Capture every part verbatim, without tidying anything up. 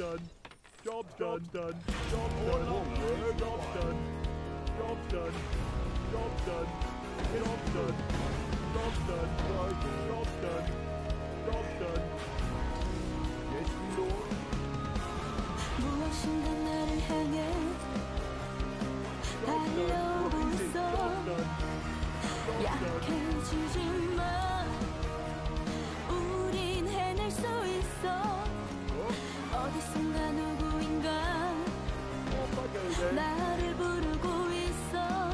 done. Job done, done. Job done. Job done. Job done. Job done. Job done. Job done. Job done. Job done. Yes, Lord. 무엇인가 나를 향해 달려오고 있어. 약해지지만 우린 해낼 수 있어. 어디선가 누구인가 나를 부르고 있어.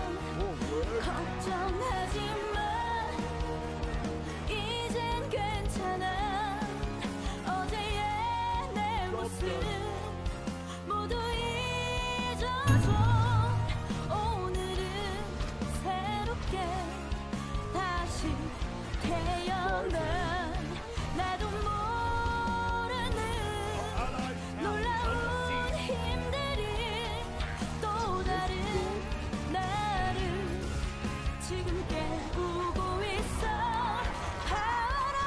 걱정하지마, 이젠 괜찮아. 어제의 내 모습 모두 잊어줘. 오늘은 새롭게 다시 태어나. 나도 모르는 놀라운 힘들이 또 다른 나를 지금 깨우고 있어. 바라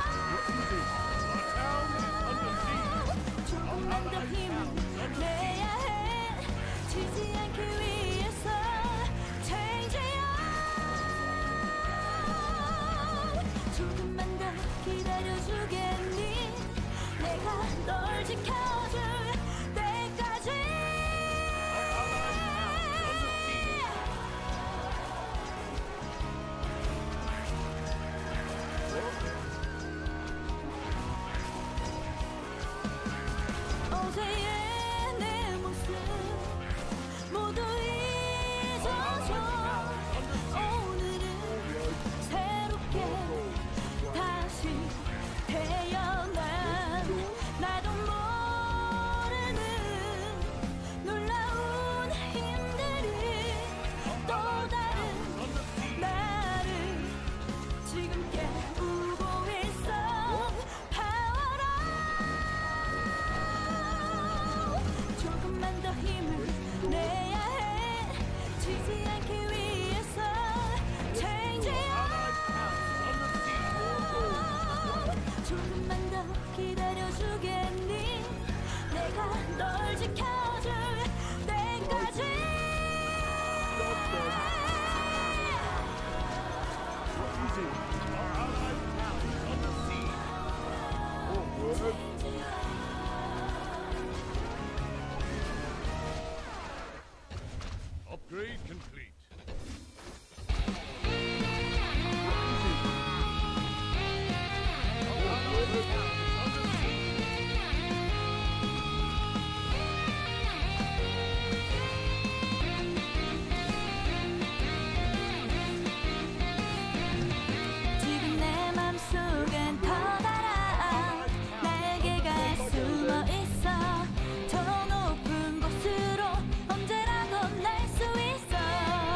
조금만 더 힘을 내야 해. 지지 않기 위해서 Change it. 조금만 더 기다려주겠니? 내가 널 지켜줄 때까지. 어제의 내 모습 모두 잊어줘. 오늘은 새롭게 다시 태어나. 나도 모르는 놀라운 힘들이 또 다른 나를 지금 깨우고 있어. 파워라. 조금만 더 힘을 내야 해. 지지 않기 위해서 Change it. 조금만 더 기다려주겠니? 내가 널 지켜줄 때까지. Easy. Our allied town is on the sea. Oh, word. Upgrade complete. 지금 내 맘속엔 커다란 날개가 숨어 있어. 저 높은 곳으로 언제라도 날 수 있어.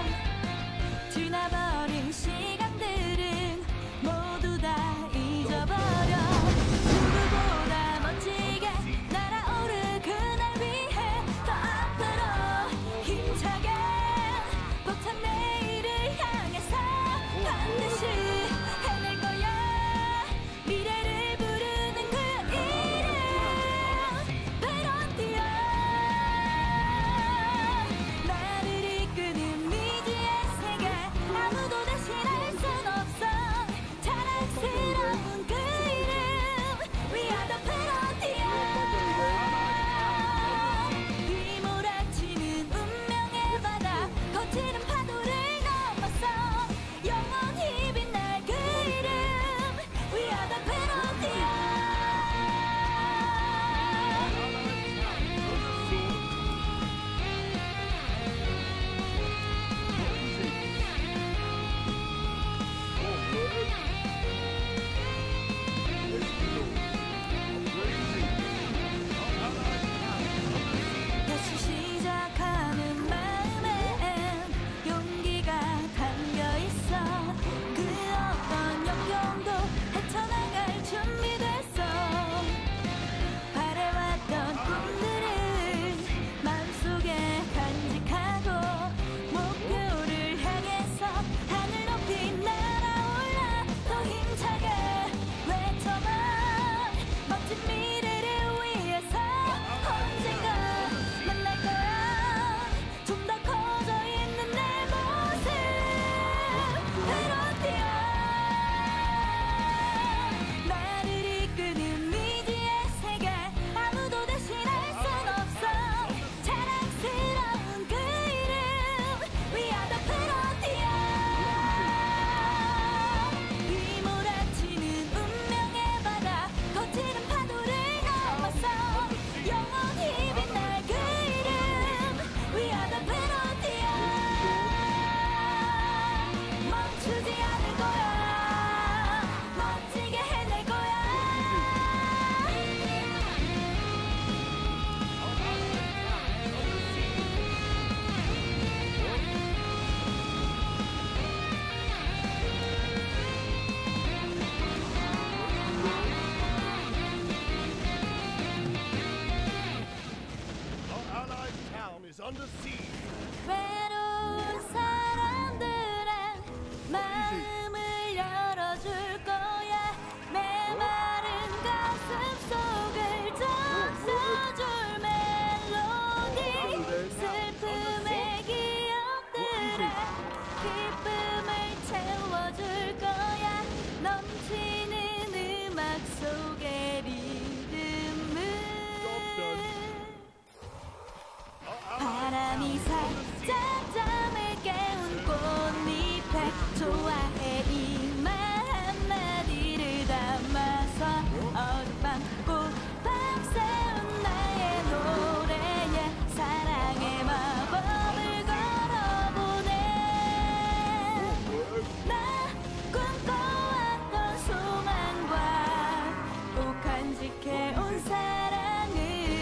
under siege. 외로운 사람들의 마음을 열어줄 거야. 메마른 가슴 속을 적셔줄 멜로디. 슬픔의 기억들에 기쁨을 채워줄 거야. 넘치는 음악 속의 리듬을 바람이 살짝 잠을 깨운 꽃잎에 좋아해 이 말 한마디를 담아서 어젯밤 꼬박 세운 나의 노래에 사랑의 마법을 걸어보네. 나 꿈꿔왔던 소망과 꼭 간직해온 사랑을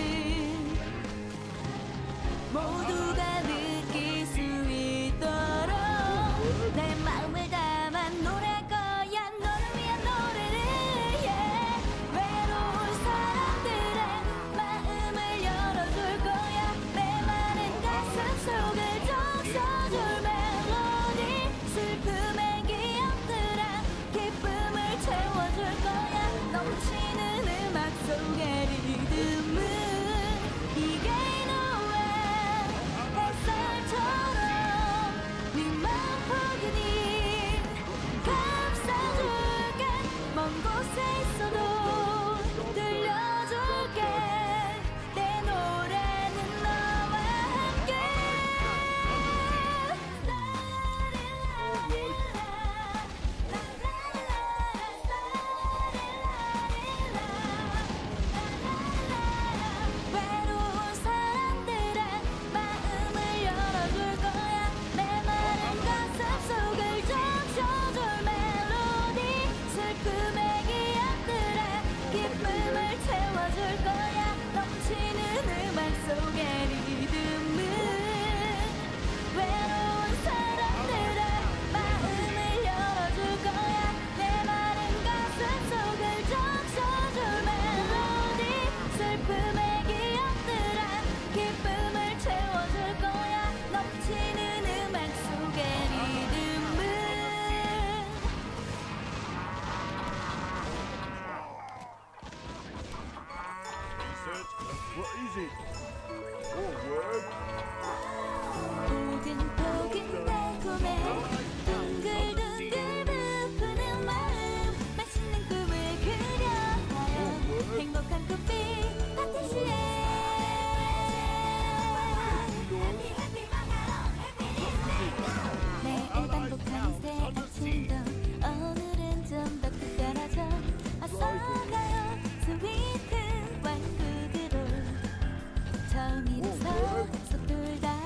모두가 느낄 수 있도록 내 마음을 담아 노래할 거야. 너를 위한 노래를 yeah. 외로운 사람들의 마음을 열어줄 거야. 메마른 가슴 속을 적셔줄 멜로디. 슬픔의 기억들아 기쁨을 채워줄 거야. 넘치는 음악 속의 리듬은 이게 햇살처럼 네 맘 포근히 감싸줄게. 먼 곳에 있어도 들려줄게. 내 노래는 너와 함께. 외로운 사람들의 마음을 열어줄 거야. 메마른 가슴 속을 적셔줄 멜로디. 슬픔의 기억들에 기쁨을 채워줄 거야. 넘치는 음악 속의 리듬은 외로운 사람들의 마음을 열어줄 거야. 메마른 가슴 속을 적셔줄 멜로디. 슬픔의 기억들아 기쁨을 채워줄 거야. 넘치는 음악 속의 리듬은 Research. What is it? Oh, word. 포근포근 달콤해 둥글둥글 부푸는 마음. 맛있는 꿈을 그려봐요. 행복한 꽃빛 파티시에 매일 반복하는 새 아침도 오늘은 좀 더 특별하죠. 어서 가요 스위트 왕국으로. 처음이라서 서툴다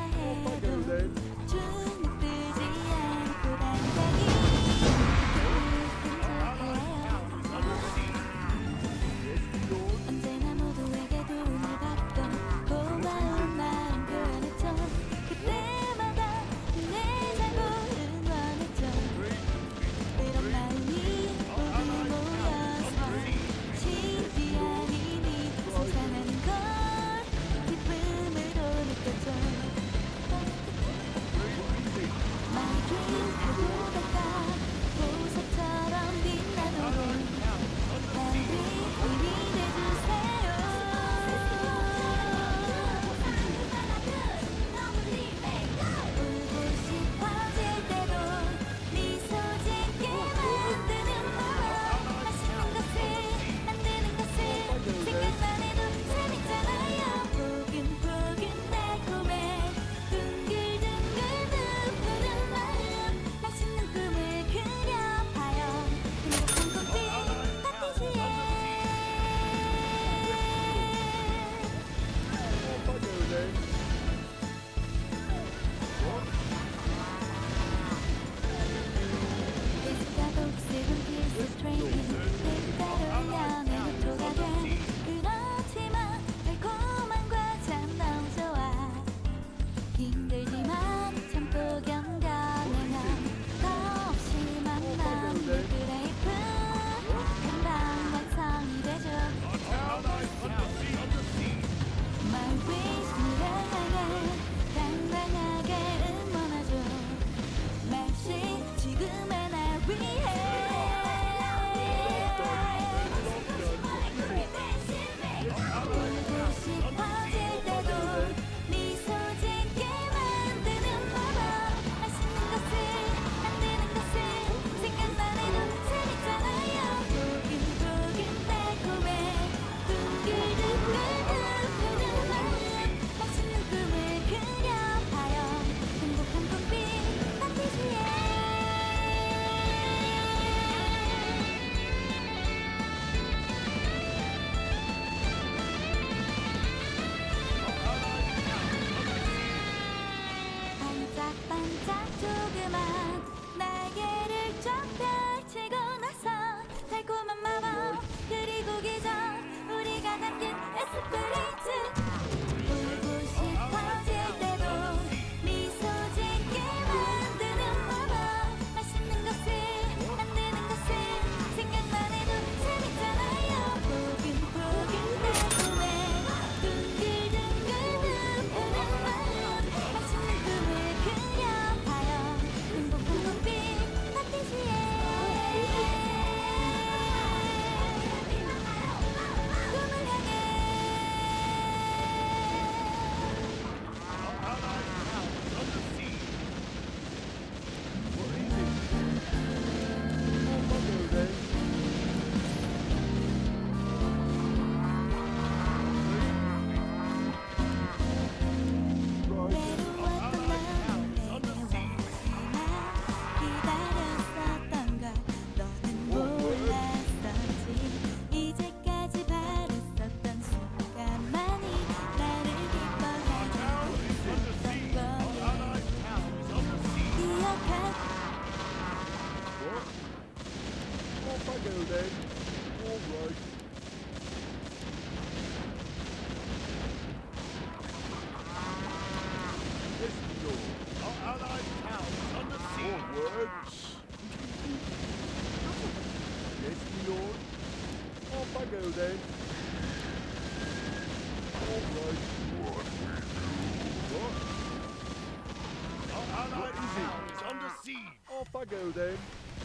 Off I go then.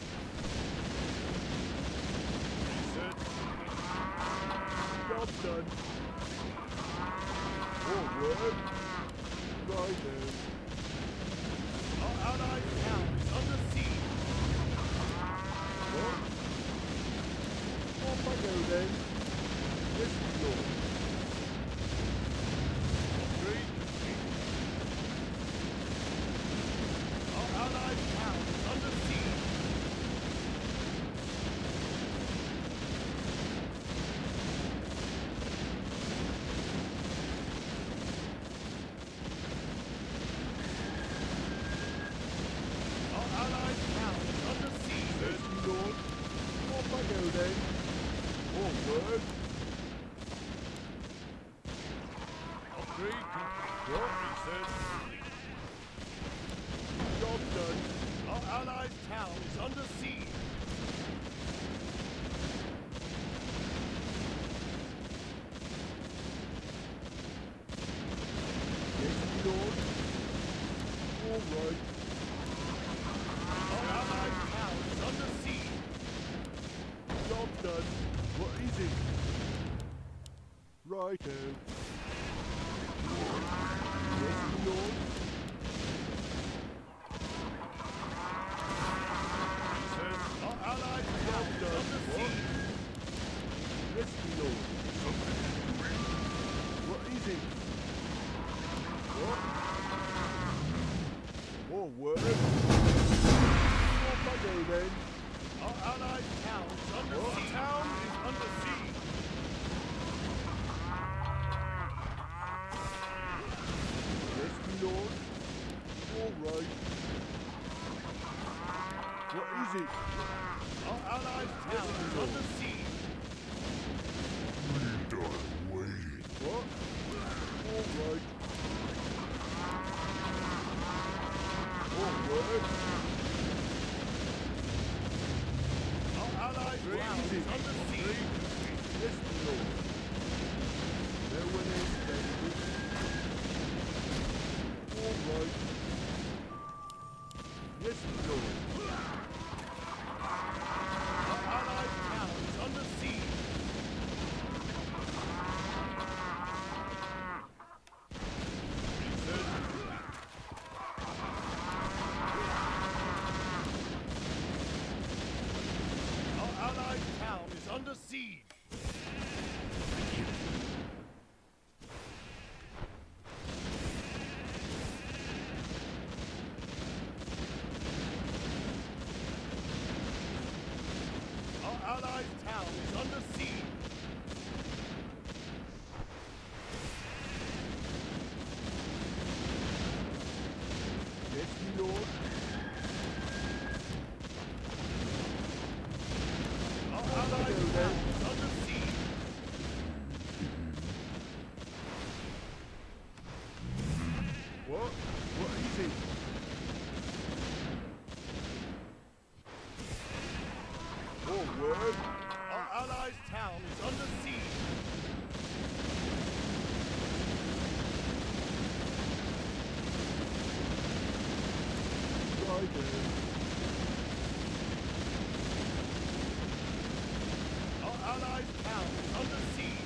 Research. Job done. Forward. Righto. Our allied town is under siege. What? Off I go then. Yes, my lord. Agreed. Our allied town is under siege. Our allied town is under siege. Yes, my lord. Off I go then. Forward. Agreed. What? Research. Job done. Our allied town is under siege. Yes, my lord. All right. Our allied town is under siege. Job done. What is it? Righto. Yes, my lord. Research. Our allied town is done. under What? siege. Yes, my lord. What is it? What? Forward. Off I go then. Our allied town is under What? siege. Our town is under siege. Yes, my lord. All right. What is it? Our allied town is under siege. What? All right. Forward. Our allied town Easy. is under siege. Yes, my lord. No one else dangerous. All right. Yes, my lord. Our allied town is under siege. Research. Our allied town is under siege. Our allied town is under siege. Yes, my lord. Our allied town is under siege. What? What is it? Forward. Our allied town is under siege. Righto. Our allied town is under siege.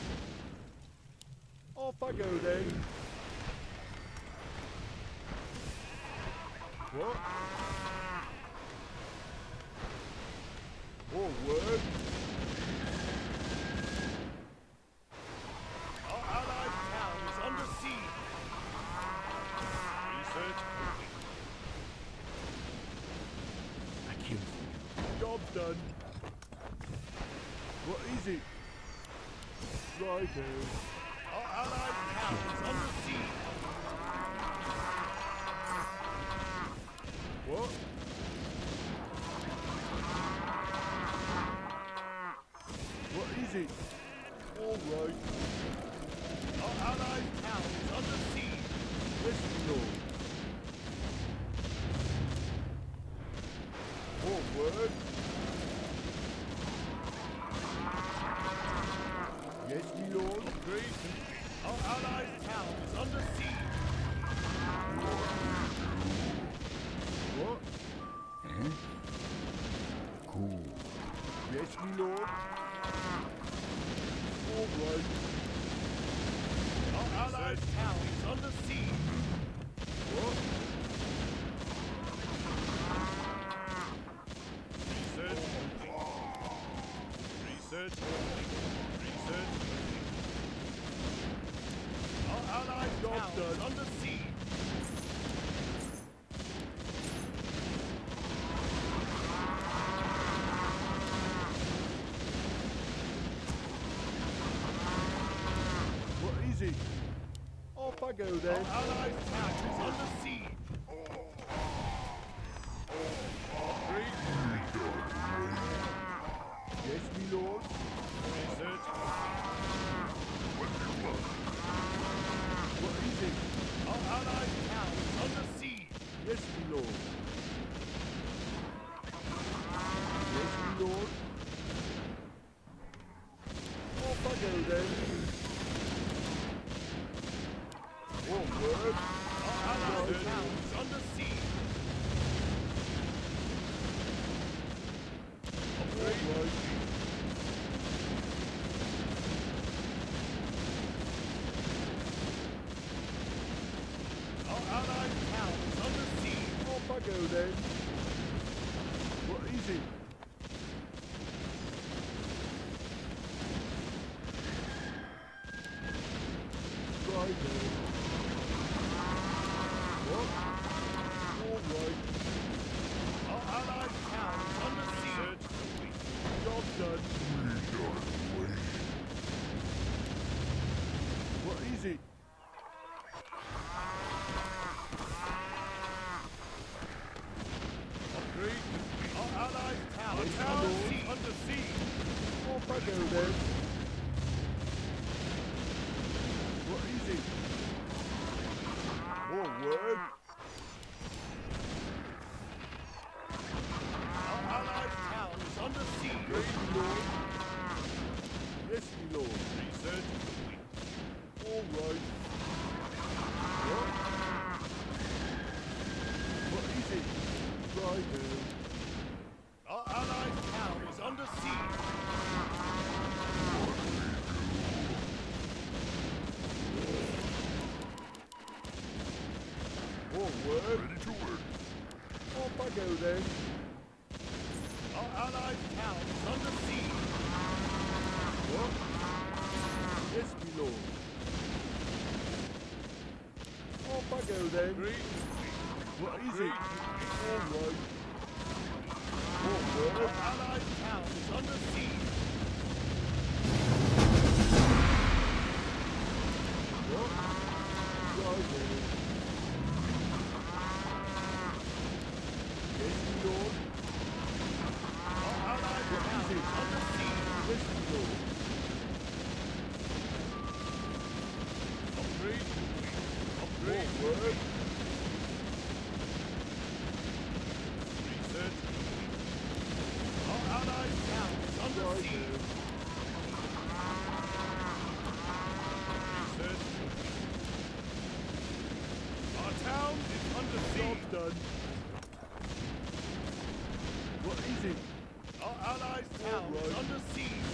Off I go then. What? Forward. Our allied town is under siege. Research complete. Job done. What is it? Righto. Our allied town is under siege. What? What is it? All right. Our allied town is under siege. Yes, my lord. Forward. Yes, my lord. Agreed. Our allied town is under siege. What? me lord. All right. Our allied town is under siege. What? Research complete. Research complete. Research complete. Our allied Job town is done. under siege. What, easy? Off I go Our then. allied town is under siege. Upgrade complete. Yes, me lord. Research What, easy? Our allied town is under siege. Yes, me lord. Yes, me lord. Off I go then. Onward. Our allied town is under siege. Upgrade Right. Our allied town is under siege. Off I go then. What, easy? Right then. What? All right. Our allied town is under siege. Job done. What, easy? Upgrade. Our allied town, Yes, my town lord. is under siege. Off I go then. What, easy? Forward. Our allied town is under siege. Yes, me lord. Yes, me lord. Research complete. All right. What? What, easy? Right now. Our allied town is under siege. Forward. Ready to work. Off I go then. Our allied town is under siege. What? Yes, me lord. Off I go then. Upgrade. What, easy? Upgrade. All right. Our Forward. allied town is under siege. What? Right then. Yes, me lord. Our allied What, town easy? is under siege. Yes, me lord. Upgrade. Upgrade. Forward. Research complete. Our allied town is under Right siege. now. Research complete. Our town is under Job siege. done. What, easy? Our allied town is Alright. under siege.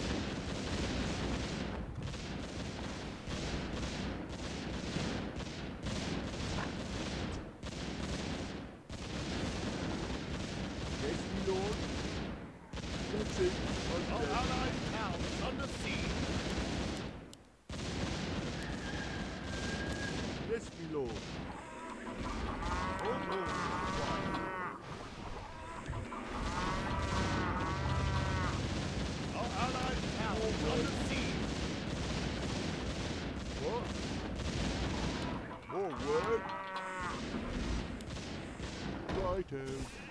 Yes, me lord. That's it. Our Okay. allied town is under siege. Yes, me lord. Oh no. Our allied town is under siege. What? Forward. Righto.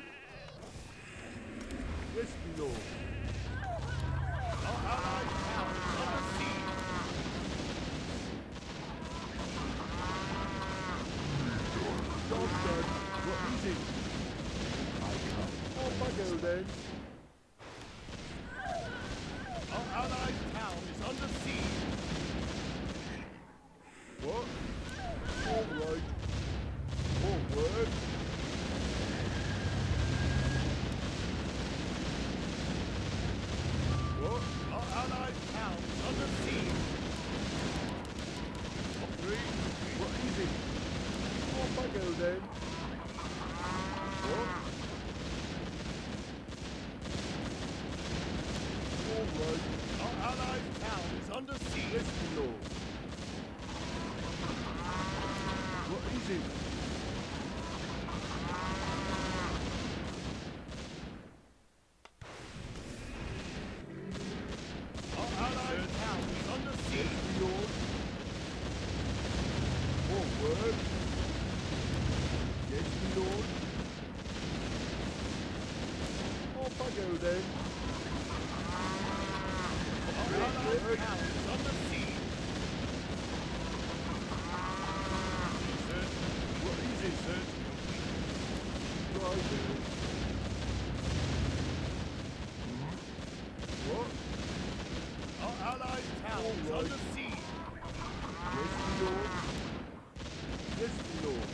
Yes, me lord. Our allied town is under siege. Job done. What, easy? I come. Off I go then. Our allied town is under siege. What? All right. Forward. What? I go then. What? All right. Our allied town is under siege. Yes, my lord. What is it? Our allied town is under Yes, siege. my lord. Forward. Yes, my lord. Off I go then. Our allied town is under siege. Sir, What is it? sir, Right then. What? our allied town is All right. under siege. Yes, my lord. Yes, my lord.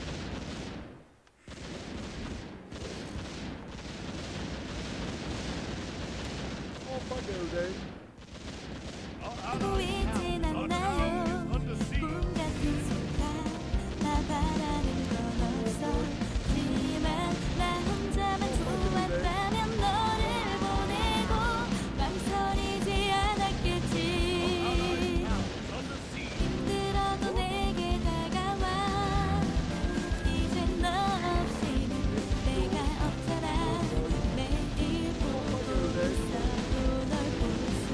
Off I go then. Our allied town 보이진 is under 않나요? siege. Under siege. 꿈 같은 순간 나 바라는 건 없었지만 나 혼자만 좋았다면 너를 보내고 망설이지 않았겠지. Under siege. 힘들어도 내게 다가와. 이제 너 없이는 내가 없잖아. 매일 보고 있어도 널 볼 수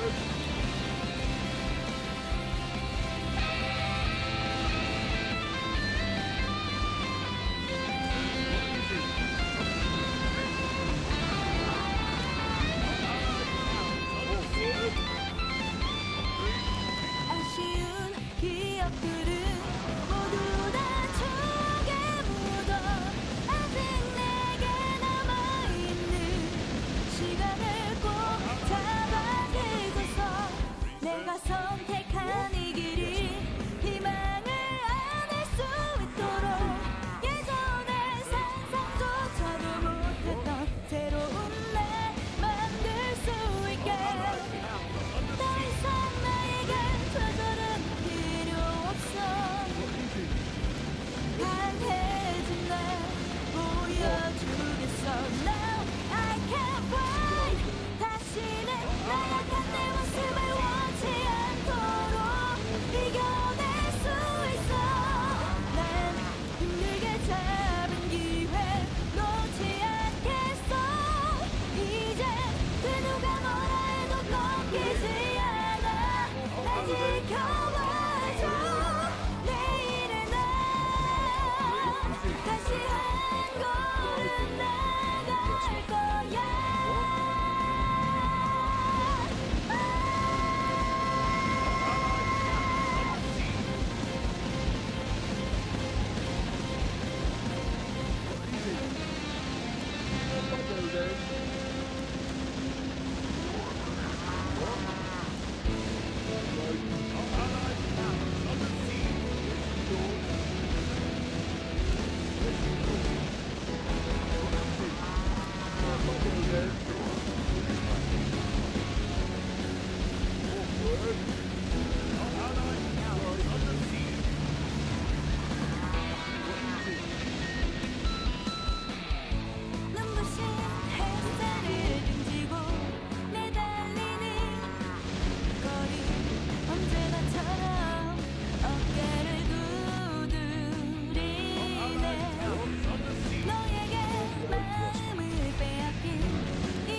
아쉬운 기억들은 모두 다 추억에 묻어 아직 내게 남아있는 시간을 꼭 잡아들고서 내가 선택한 이 길이 희망을 안을 수 있도록 예전에 상상조차도 못했던 새로운 날 만들 수 있게 더 이상 나에게 좌절은 필요 없어 강해진 날 보여주겠어 Now I can fly 다시는 나약한 내 모습을 원치 않도록 이겨낼 수 있어 난 힘들게 잡은 기회 놓지 않겠어 이제 그 누가 뭐라 해도 꺾이지 않아 날 지켜봐줘 내일의 나 다시 한 걸음 나갈 거야 눈부신 햇살을 등지고 내달리는 거리 언제나처럼 어깨를 두드리네 너에게 마음을 빼앗긴 이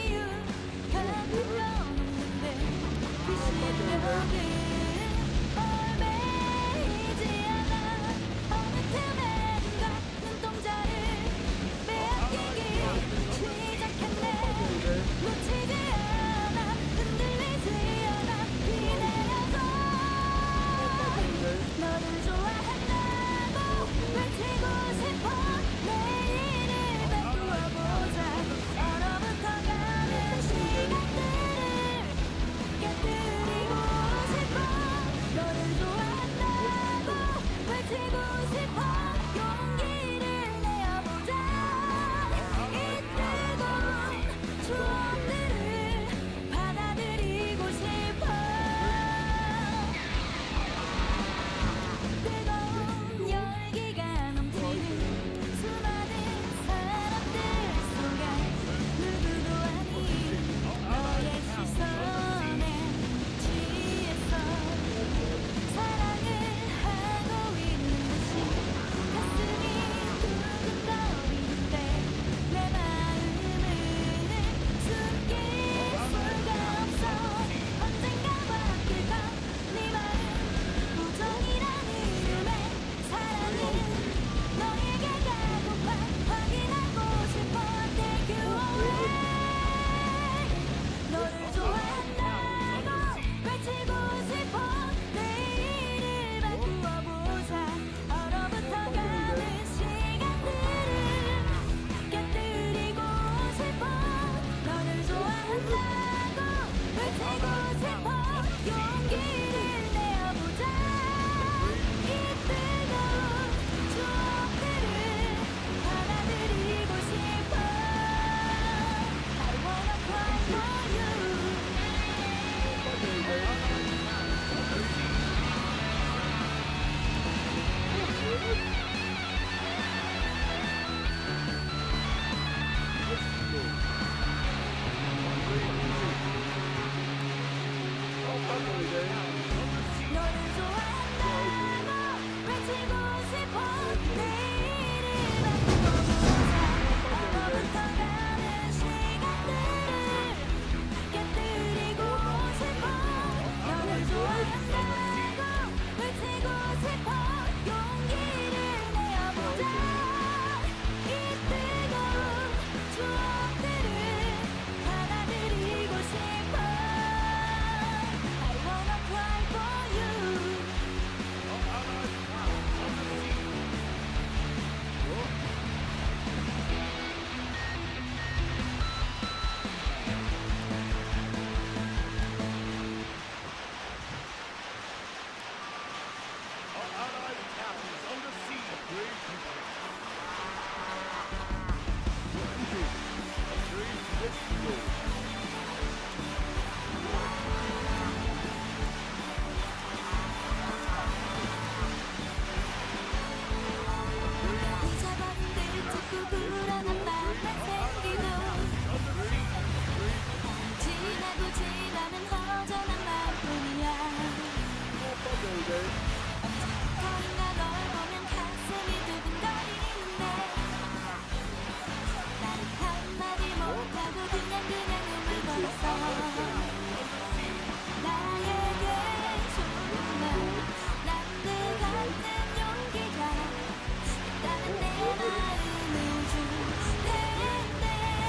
나에게 조금만 남들 같은 용기가 있다면 내 마음을 줄 텐데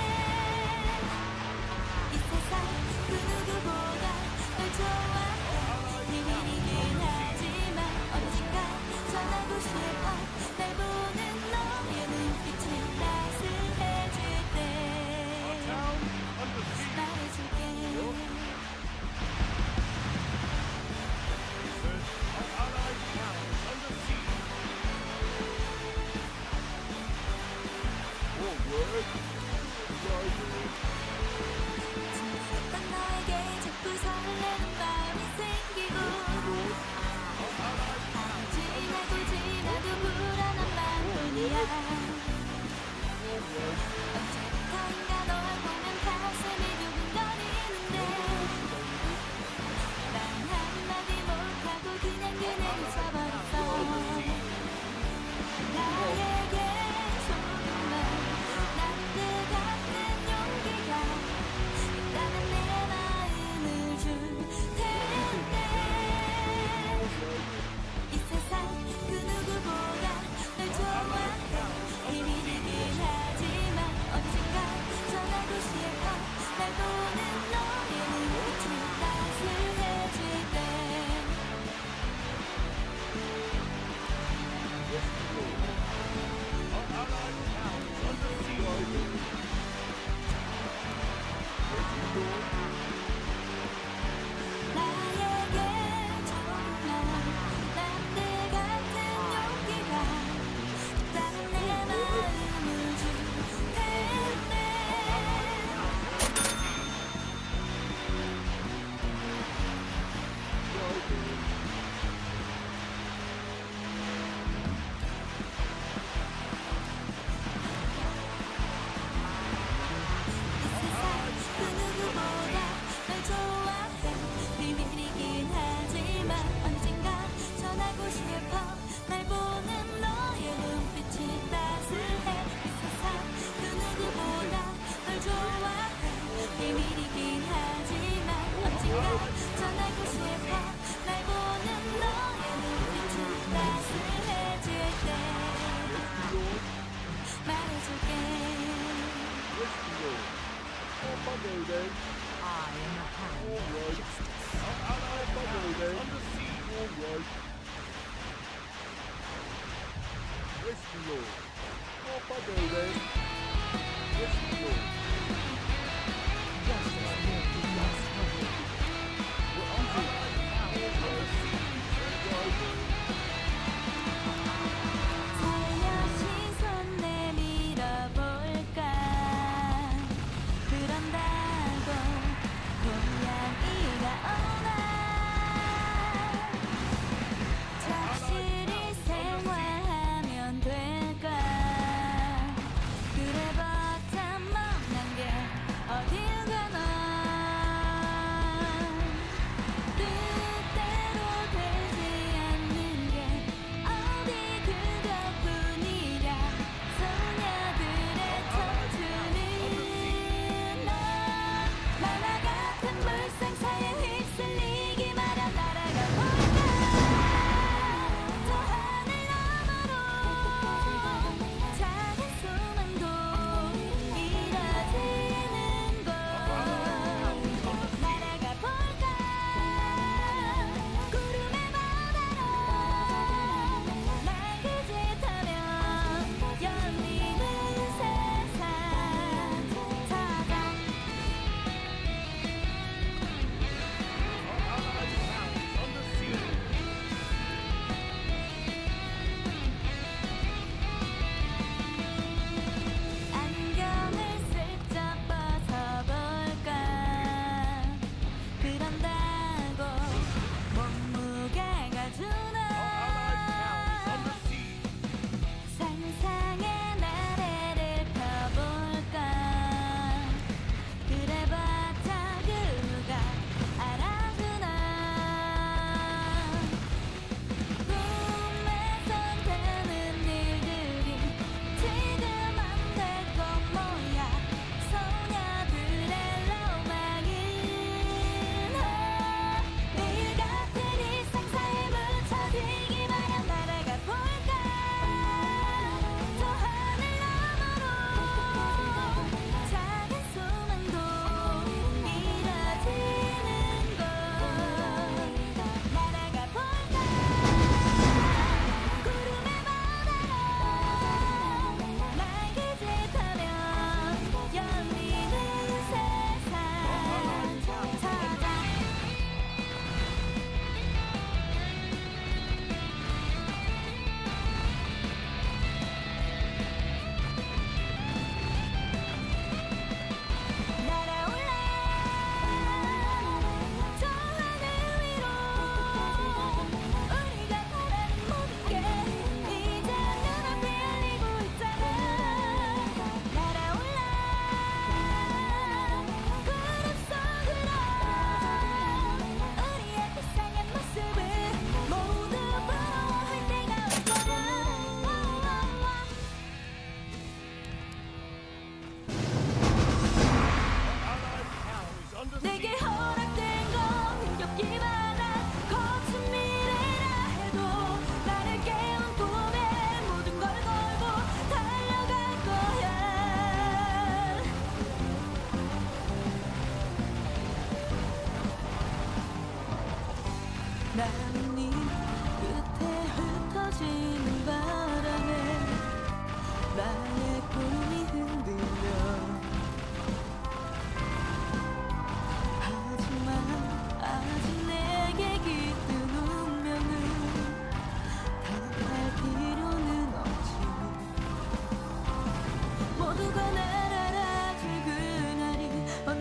이 세상 그 누구보다 널 좋아해 비밀이긴 하지만 언젠가 전하고 싶어 날 보는 너의 눈빛이 따스해질 때 Town under siege. 말해줄게 Our allied town is under siege. Forward. Rising. 어떤 너에게 자꾸 설레는 마음이 생기고 지나고 지나도 불안한 마음뿐이야 언제부터인가 널 보면 가슴이 두근거리는데 난 한마디 못하고 그냥 그대로 서버렸어 나에게 조금만 남들 같은 용기가 있다면 내 마음을 줄 텐데 이 세상 그 누구보다 널 좋아해 비밀이긴 하지만 언젠가 전하고 싶어 날 보는 너의 눈빛이 따스해질 때 Our allied town is under siege. 나에게 정말 남들 같은 용기가 있다면 내 마음을 줄 텐데 이 세상 그 누구보다 널 좋아해 비밀이긴 하지만 언젠가 전하고 싶어 날 보는 너의 눈빛이 따스해 이 세상 그 누구보다 널 좋아해 비밀이긴 하지만 언젠가 전하고 싶어 날 보는 너의 눈빛이 따스해질 때 말해줄게 Bubble then. I am the hand All of right. justice. Our allied town is then. under siege. All right. Yes, my lord. Oh, bubble then. Yes, my lord. Justice will be lost forever. Our allied town is under siege. 살며시 손 내밀어 볼까 그런다고 고양이가 오나 착실히 생활하면 될까 그래 봤자 멍한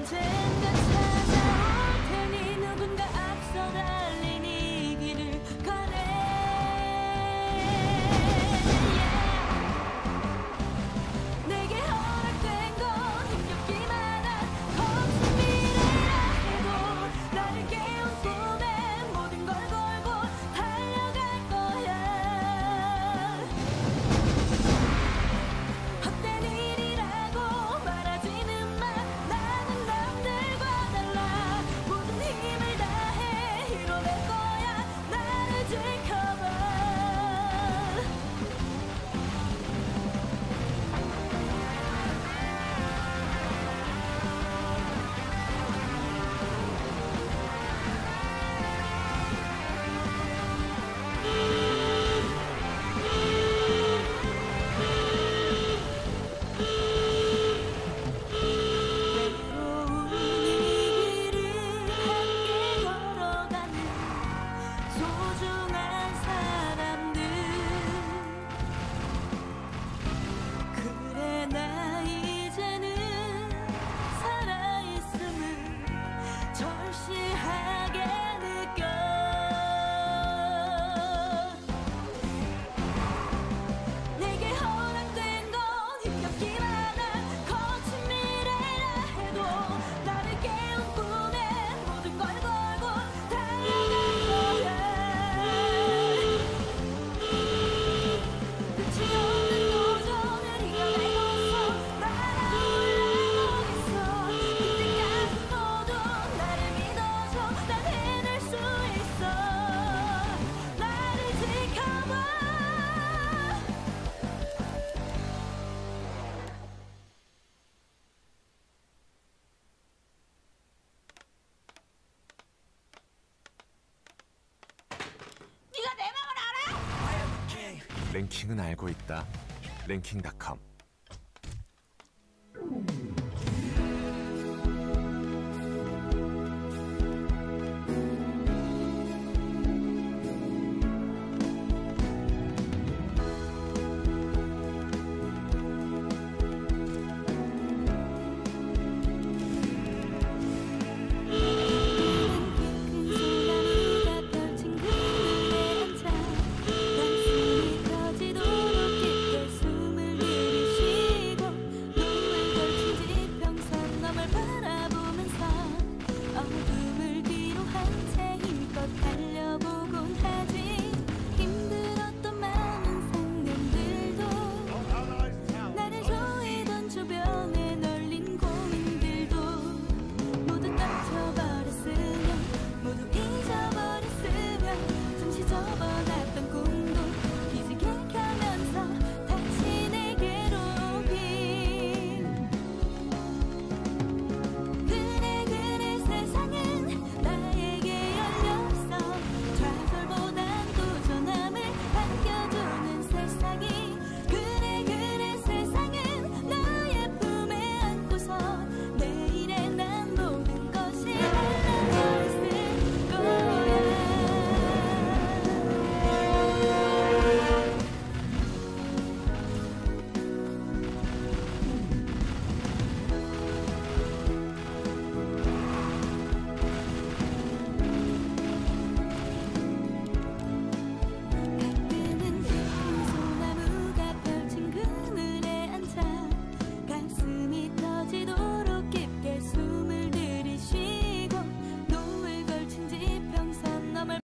언젠가 찾아올 테니 누군가 앞서 달린 이 길을 가네. yeah. 내게 허락된 건 힘겹기만 한 거친 미래라 해도 나를 깨운 꿈에 모든 걸 걸고 달려갈 거야. 헛된 일이라고 말하지는 마. 나는 남들과 달라. 모든 힘을 다해 이뤄낼 거야. 나를 지켜봐. 외로운 이 길을 함께 걸어가는 소중한 사람들. 그래 나 이제는 살아있음을 절실하게 느껴. 내게 허락된 건 힘겹기만 한 거친 미래라 해도 나를 깨운 꿈에 모든 걸 걸고 달려갈 거야. 끝이 없는 도전을 이겨내고서 날아올라보겠어. 그때까지 모두 나를 믿어줘. 난 해낼 수 있어. 나를 지켜봐. 네가 내 맘을 알아? 랭킹은 알고 있다. 랭킹 닷컴